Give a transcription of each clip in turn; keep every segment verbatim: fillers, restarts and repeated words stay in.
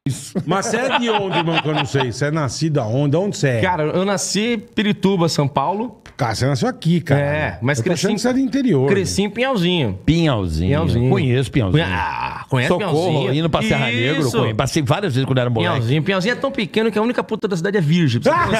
Mas você é de onde, irmão, que eu não sei? Você é nascido aonde? Onde você é? Cara, eu nasci em Pirituba, São Paulo. Cara, você nasceu aqui, cara. É, mas eu tô cresci achando que você é do interior. Cresci em Pinhalzinho. Pinhalzinho. Pinhalzinho. Conheço Pinhalzinho. Ah, conhece Socorro, Pinhalzinho? indo pra Serra Isso. Negra. Conheço. Passei várias vezes quando era moleque. Pinhalzinho. Pinhalzinho é tão pequeno que a única puta da cidade é virgem.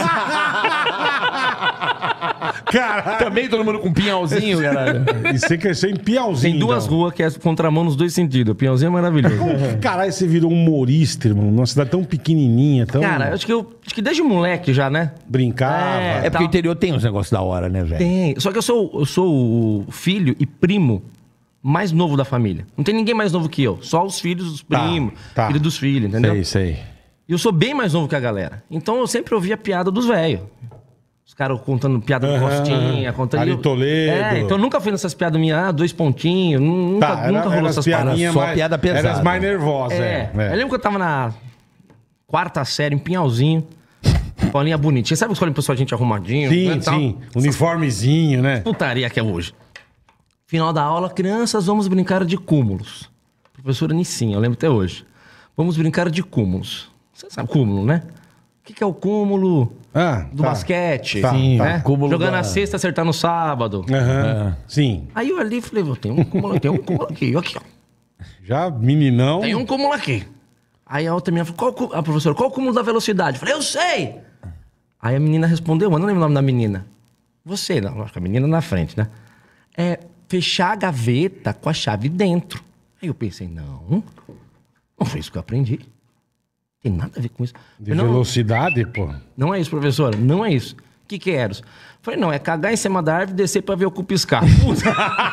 Cara, Também todo mundo com Pinhalzinho, galera. e você cresceu em Piauzinho. Tem duas então. ruas que é contramão nos dois sentidos. Pinhalzinho é maravilhoso. Como que, caralho, você virou humorista, irmão? Numa cidade tão pequenininha, tão... Cara, acho que eu acho que desde moleque já, né? Brincava. É, É porque Tal. o interior tem uns negócios da hora, né, velho? Tem. Só que eu sou, eu sou o filho e primo mais novo da família. Não tem ninguém mais novo que eu. Só os filhos dos Tá, primos, tá. filho dos filhos, entendeu? Sei, sei. E eu sou bem mais novo que a galera. Então eu sempre ouvia piada dos velhos. Os caras contando piada do Aham, Costinha, aham. contando... Ari Toledo. É, então eu nunca fui nessas piadas minhas, ah, dois pontinhos, nunca, Tá, era, nunca rolou era essas as piadinhas paradas. só mais, piada pesada. Era as mais nervosas, É, é. é. eu lembro que eu tava na quarta série, em Pinhalzinho, escolinha bonitinha. Sabe a escolinha pessoal, gente arrumadinho? Sim, né, tal? sim. Uniformezinho, né? Putaria que é hoje. Final da aula, crianças, vamos brincar de cúmulos. Professora Nissinha, eu lembro até hoje. Vamos brincar de cúmulos. Você sabe cúmulo, né? O que, que é o cúmulo Ah, do tá. basquete? Tá, Sim, né? cúmulo Jogar da- na sexta, acertar no sábado. Aham, sim. Aí eu ali falei, tem um cúmulo, tem um cúmulo aqui, aqui, ó. Já meninão... Tem um cúmulo aqui. Aí a outra menina falou, qual, o cú- a professora, qual o cúmulo da velocidade? Eu falei, eu sei! Aí a menina respondeu, eu não lembro o nome da menina. Você, não, acho que a menina na frente, né? É fechar a gaveta com a chave dentro. Aí eu pensei, não, não foi isso que eu aprendi. Tem nada a ver com isso. De Eu falei, não, velocidade, pô. não é isso, professora, não é isso. O que que é isso? Eu falei, não, é cagar em cima da árvore e descer pra ver o cu piscar. Puta.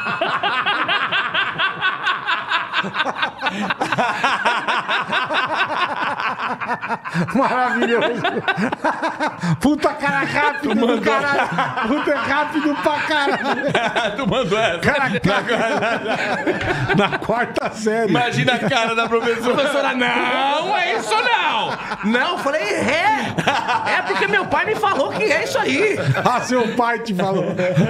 Maravilhoso. Puta cara rápido do caralho. Puta rápido pra caralho. Tu mandou essa. Cara, cara, na quarta série. Imagina a cara da professora. Professora, não é isso não! Não, eu falei, é! É porque meu pai me falou que é isso aí! Ah, seu pai te falou.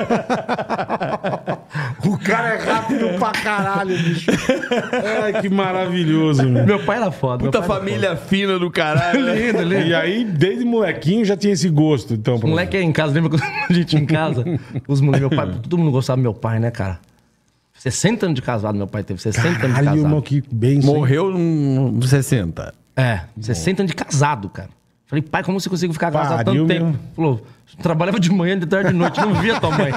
O cara é rápido pra caralho, bicho. Ai, que maravilhoso, meu. Meu pai era foda. Puta meu pai era família fina do caralho. né? Lindo, lindo. E aí, desde molequinho, já tinha esse gosto, então. Os moleque aí em casa, lembra quando a gente ia em casa? Os moleques, meu pai, todo mundo gostava do meu pai, né, cara? sessenta anos de casado, meu pai teve sessenta anos de Caralho, casado. irmão, que benção. Morreu nos sessenta. É, sessenta anos de casado, cara. Falei, pai, como você conseguiu ficar casado há Pariu, tanto tempo? meu. Falou, trabalhava de manhã, de tarde, de noite, não via tua mãe.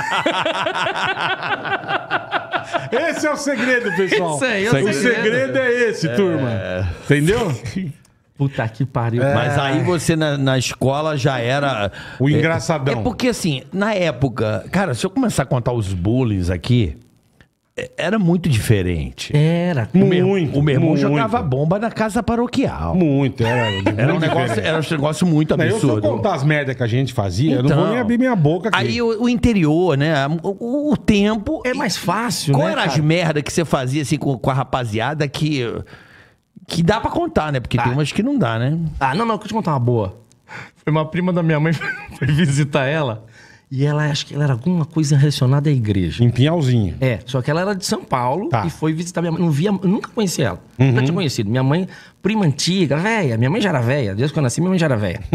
Esse é o segredo, pessoal. Esse aí é o o segredo. segredo é esse, turma. Entendeu? Puta que pariu. Mas aí você na, na escola já era... O é- engraçadão. É porque assim, na época... Cara, se eu começar a contar os bullies aqui... é- Era muito diferente. Era. O meu, Muito, o meu irmão muito. jogava bomba na casa paroquial. Muito, era. Era um muito negócio, diferente. era um negócio muito Não, eu se eu absurdo. contar as merdas que a gente fazia, eu não vou Então, nem abrir minha boca aqui. Aí o, o interior, né? O, o tempo. É mais fácil, Qual né, era as cara? merda que você fazia assim com, com a rapaziada que. Que dá pra contar, né? Porque Tá. tem umas que não dá, né? Ah, não, não, deixa eu te contar uma boa. Foi uma prima da minha mãe, foi visitar ela. E ela, acho que ela era alguma coisa relacionada à igreja. Em Pinhalzinho. É, só que ela era de São Paulo Tá. e foi visitar minha mãe. Não via, eu nunca conheci ela. Nunca tinha conhecido. Minha mãe, prima antiga, velha. Minha mãe já era velha. Desde que eu nasci, minha mãe já era velha.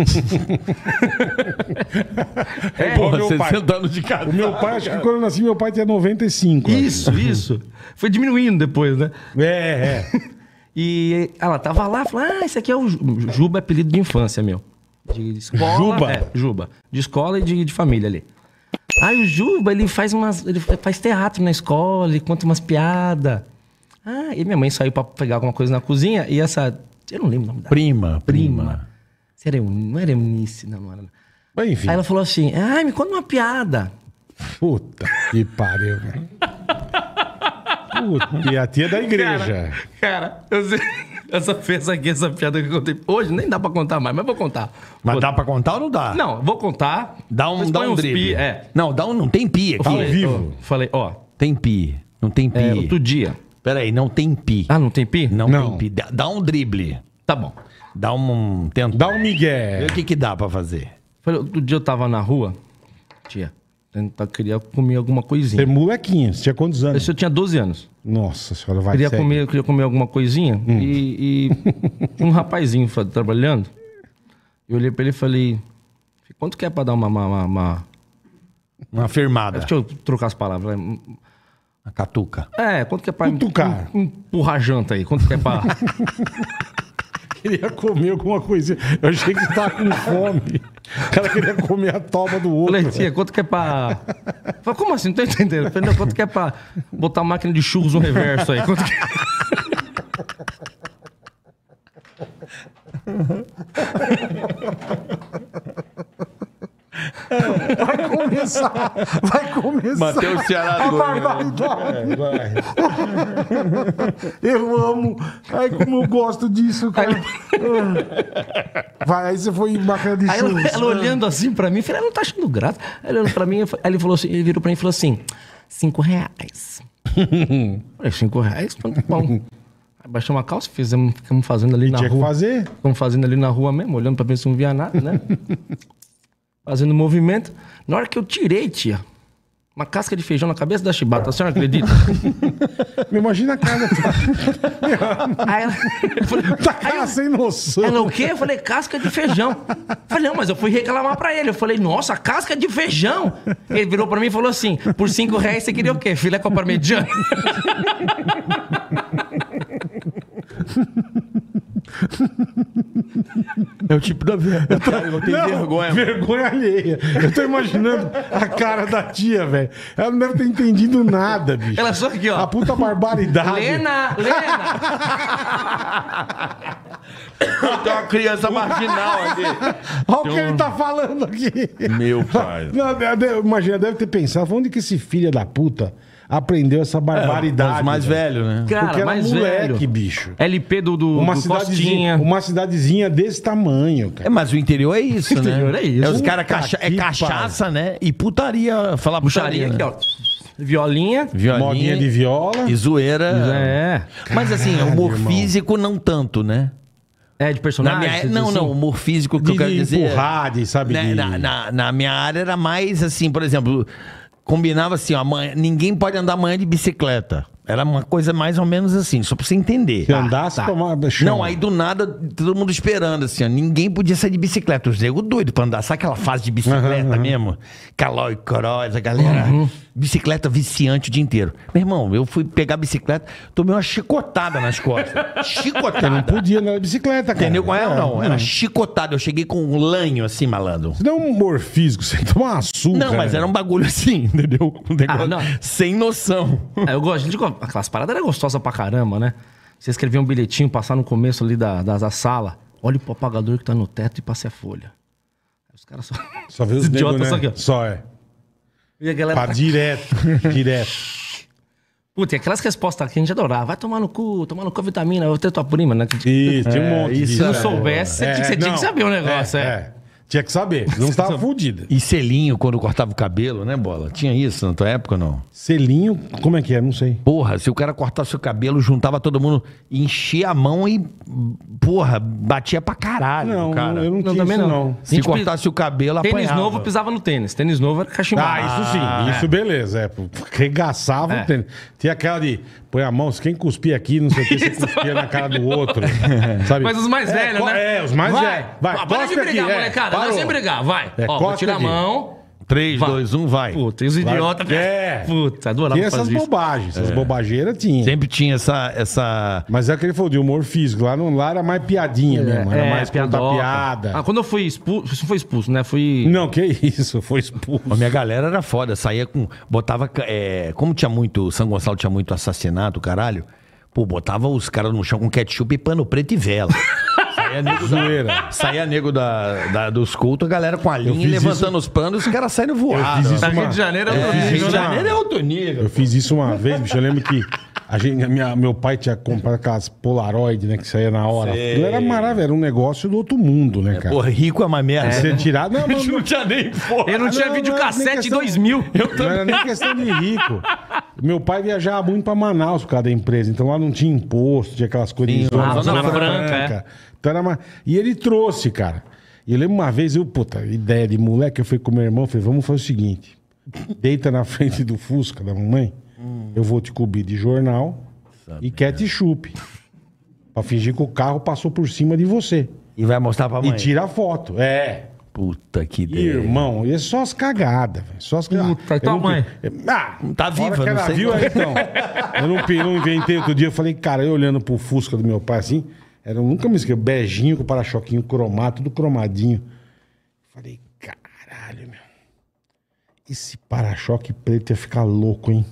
É, igual meu pai. sessenta anos de casa. O meu pai, acho que quando eu nasci, meu pai tinha noventa e cinco. acho. Isso, isso. Foi diminuindo depois, né? É, é. E ela tava lá, falou: ah, esse aqui é o Ju- Juba, é apelido de infância, meu. De escola. Juba? É, Juba. De escola e de, de família ali. Aí o Juba, ele faz umas. Ele faz teatro na escola, ele conta umas piadas. Ah, e minha mãe saiu pra pegar alguma coisa na cozinha e essa. Eu não lembro o nome dela. Prima, prima. Prima. Se era Eunice, não era Eunice, não, não era. Mas enfim. Aí ela falou assim: ai, me conta uma piada. Puta que pariu, velho. Puta, e a tia da igreja. Cara, eu sei. Essa fez aqui, essa piada que eu contei. Hoje nem dá pra contar mais, mas vou contar. Mas Vou- dá pra contar ou não dá? Não, vou contar. Dá um, Mas dá põe um uns drible. pi, é. Não, dá um, não tem pi aqui. Ao Falei, vivo. ó, falei, ó, Tem pi. Não tem pi. é, outro dia. Peraí, não tem pi. Ah, não tem pi? Não, Não. tem pi. Dá, dá um drible. Tá bom. Dá um... Tenta. Dá um Vê migué. o que que dá pra fazer. Falei, outro dia eu tava na rua, tia, tentar, queria comer alguma Você é coisinha. molequinho, você tinha quantos anos? Isso eu tinha doze anos. Nossa senhora, vai Queria segue. comer, queria comer alguma coisinha Hum. e, e tinha um rapazinho fa- trabalhando. Eu olhei pra ele e falei, quanto que é pra dar uma... uma, uma, uma... Uma firmada. Deixa eu trocar as palavras. vai. A catuca. É, quanto que é pra Cutucar. em- empurrar a janta aí? Quanto que é pra... Queria comer alguma coisinha. Eu achei que você tava com fome. O cara queria comer a toba do outro. Falei, tia, quanto que é pra... Falei, como assim? Não tô entendendo. Falei, não, quanto que é pra botar a máquina de churros no reverso aí? Quanto que... Vai começar. Vai começar. Mateus Ceará a doido, né? barbaridade. Eu amo. Ai, como eu gosto disso, cara. Vai, aí você foi em máquina de Aí ela, churros. ela olhando assim pra mim, falei, ela não tá achando graça. Aí olhando pra mim, aí ele falou assim, ele virou pra mim e falou assim, cinco reais. Falei, cinco reais? Então tá bom. Aí baixamos a calça, fizemos, ficamos fazendo ali E na tinha que rua. fazer. Ficamos fazendo ali na rua mesmo, olhando pra ver se não via nada, né? Fazendo movimento. Na hora que eu tirei, tia, uma casca de feijão na cabeça da chibata, a senhora acredita? Me imagina a cara. Aí ela... eu falei, Tá cara sem noção. ela o quê? Eu falei, casca de feijão. Eu falei, não, mas eu fui reclamar pra ele. Eu falei, nossa, casca de feijão. Ele virou pra mim e falou assim, por cinco reais você queria o quê? Filé com parmegiana? É o tipo da vergonha. Eu tenho Não, vergonha. vergonha alheia. Eu tô imaginando a cara da tia, velho. Ela não deve ter entendido nada, bicho. Ela só aqui, ó. A puta barbaridade. Lena, Lena. Tem uma criança marginal ali. Olha o que ele tá falando aqui. Meu pai. Não, de- de- imagina, deve ter pensado, onde que esse filho da puta aprendeu essa barbaridade? Os mais velho? velhos, né? Porque Cara, era mais moleque, velho. bicho. L P do, do, Uma do cidadezinha, Costinha. uma cidadezinha desse tamanho, cara. É, mas o interior é isso, né? O interior é isso. É os caras Puta cacha é que cachaça, né? E putaria, falar Bucharia putaria. aqui, né? ó. Violinha. Violinha Modinha de viola. e zoeira. É. Mas assim, Caralho, humor irmão. físico não tanto, né? É, de Na personagem. minha, você diz não, assim? não, humor físico que De, eu quero de dizer. empurrar, de, sabe? Né, de... na, na, na minha área era mais assim, por exemplo, combinava assim, ó, amanhã, ninguém pode andar amanhã de bicicleta. Era uma coisa mais ou menos assim, só pra você entender. Se andasse, tá. tomava chão. Não, aí do nada, todo mundo esperando, assim, ó. Ninguém podia sair de bicicleta. Os nego doido pra andar. Sabe aquela fase de bicicleta Uhum, uhum. mesmo? Calói, coróis, a galera. Bicicleta viciante o dia inteiro. Meu irmão, eu fui pegar a bicicleta, tomei uma chicotada nas costas. Chicotada. Não podia andar de bicicleta, cara. Entendeu qual é ou não? Era Não. chicotada. Eu cheguei com um lanho assim, malandro. Isso não é um humor físico, você toma açúcar. Não, mas era um bagulho assim, entendeu? Um negócio Ah, não. sem noção. É, eu gosto. de- Aquelas paradas eram gostosas pra caramba, né? Você escrevia um bilhetinho, passar no começo ali da, da, da sala. Olha o propagador que tá no teto e passe a folha. Aí os caras só. Só vê os idiotas negros, só né? aqui, ó. Só é. E a galera. Pra tá- direto, direto. Puta, e aquelas respostas que a gente adorava. Vai tomar no cu, tomar no cu a vitamina, eu tenho tua prima, né? Isso, tinha um monte isso, disso. se não é. soubesse, você tinha que- você tinha que saber o negócio, é. Tinha que saber, não estava fudido. E selinho quando cortava o cabelo, né, Bola? Tinha isso na tua época ou não? Selinho, como é que é? Não sei. Porra, se o cara cortasse o cabelo, juntava todo mundo, enchia a mão e, porra, batia pra caralho, Não, cara. eu não, Não, tinha também isso, não. não. Se Gente, cortasse o cabelo, Tênis apanhava. novo pisava no tênis. Tênis novo era cachimbado. Ah, isso sim, isso beleza. É, pô, regaçava É. o tênis. Tinha aquela de põe a mão, se quem cuspir aqui, não sei o que, você cuspia na cara do outro. Sabe? Mas os mais É, velhos, co- né? É, os mais vai. velhos. Vai, Ó, para de cospe brigar, aqui, é, molecada. Não parou. sem brigar, vai. É, Ó, vou cospe tirar aqui. a mão. três, Vai. dois, um, vai. Puta, e os idiotas. É. Puta, adorava Tinha essas fazer isso. bobagens, essas bobageiras tinha. Sempre tinha essa... essa... Mas é o que ele falou de humor físico. Lá, não, lá era mais piadinha mesmo. Era É, mais contar piadoca. piada. Ah, quando eu fui expulso, você foi expulso, né? Fui... Não, que isso, foi expulso. A minha galera era foda, saía com... Botava... é, como tinha muito... São Gonçalo tinha muito assassinato, caralho. Pô, botava os caras no chão com ketchup e pano preto e vela. Saía nego, Zoeira. da, saía nego da, da- dos cultos, a galera com a linha fiz levantando isso- os panos, os caras saindo voando. fiz isso Na uma- Rio de Janeiro é, É, outro Rio nível, de né? Janeiro é outro nível. Eu fiz isso uma vez, bicho. Eu lembro que a gente, a minha- meu pai tinha comprado aquelas Polaroid, né? Que saía na hora. Sei. Aquilo era maravilhoso, era um negócio do outro mundo, né, cara? Pô, rico é uma merda. Você tirar. Não, não, não, tinha nem porra. Eu não tinha não, videocassete não é nem em questão- dois mil. não era nem questão de rico. Meu pai viajava muito pra Manaus por causa da empresa. Então lá não tinha imposto, tinha aquelas coisas Sim, de zona, ah, zona Zona franca. Franca, Então era uma... E ele trouxe, cara. E eu lembro uma vez, eu, puta, ideia de moleque, eu fui com meu irmão, falei, vamos fazer o seguinte. deita na frente do Fusca da mamãe, hum. eu vou te cobrir de jornal Sabe, e ketchup. Pra fingir que o carro passou por cima de você. E vai mostrar pra mãe. E tira a foto. É. Puta que ideia. Irmão, e é só as cagadas, velho. Só as cagadas. Puta, então, não, mãe. Ah, tá viva, que não ela sei viu, não. aí, então. Eu não, não inventei outro dia. Eu falei, cara, eu olhando pro Fusca do meu pai assim, era, eu nunca me esqueci, beijinho com o para-choquinho cromado, tudo cromadinho. Falei, caralho, meu. Esse para-choque preto ia ficar louco, hein?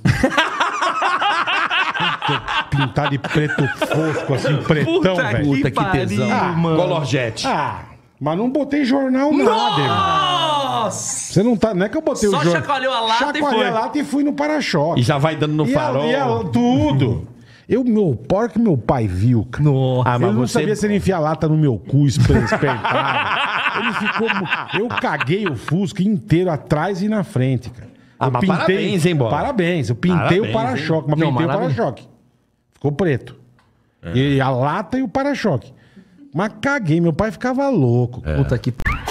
Pintar de preto fosco, assim, pretão, velho. Puta que tesão. Ah, mano. Colorjet. Ah, mas não botei jornal nada, irmão. Nossa! Você não tá. Não é que eu botei Só o jornal. chacoalhou a lata e Chacoalhei foi. a lata e fui no para-choque. E já vai dando no E a- farol. e a- tudo. Eu, meu, porra que meu pai viu, cara. Nossa. Ah, Ele mas não você- sabia se ele enfia a lata no meu cu, espe- espertado. Ele ficou. Eu caguei o Fusca inteiro atrás e na frente, cara. Ah, Eu mas parabéns, hein, Bola? Parabéns. Eu pintei Parabéns, o para-choque, mas Não, pintei o maravilha. para-choque. Ficou preto. E a lata e o para-choque. Mas caguei, meu pai ficava louco. Puta que...